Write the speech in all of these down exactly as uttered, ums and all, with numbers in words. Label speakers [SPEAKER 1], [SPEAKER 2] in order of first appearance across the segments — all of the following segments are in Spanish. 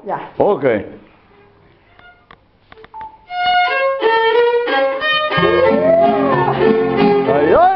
[SPEAKER 1] Ya.
[SPEAKER 2] Ok. ¡Ay, ay!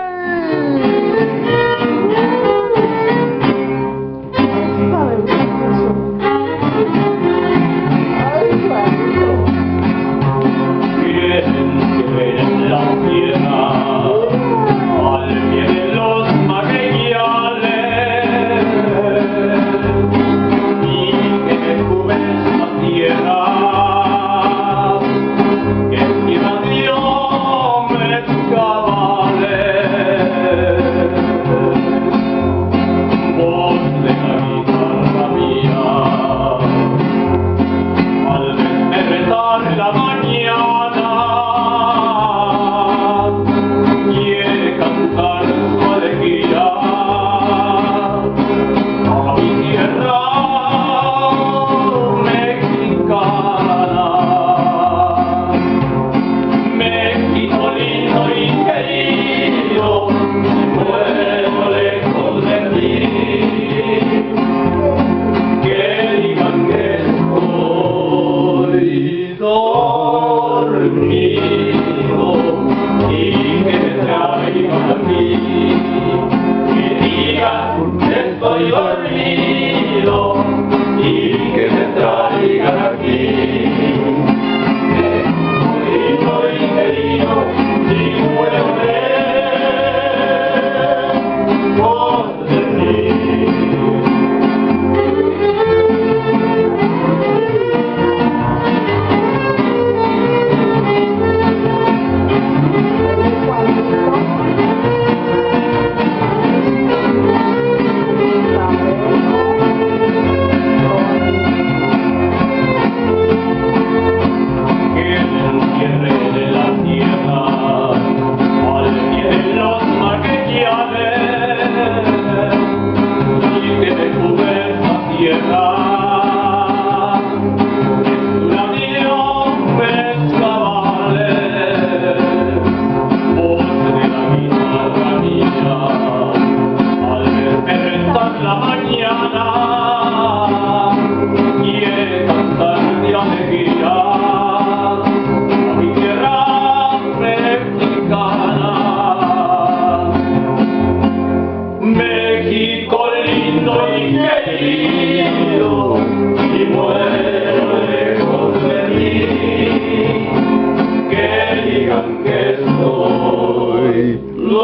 [SPEAKER 3] Estoy dormido y que me traigan aquí. Estoy querido y puedo ver por de mí. México lindo y querido, y muero lejos de mí, que digan que estoy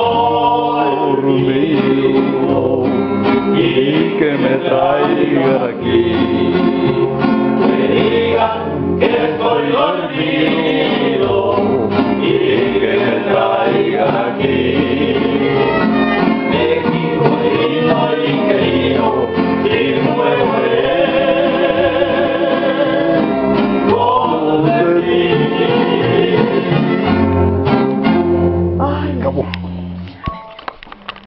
[SPEAKER 3] dormido y que me traigan aquí, que digan que estoy dormido.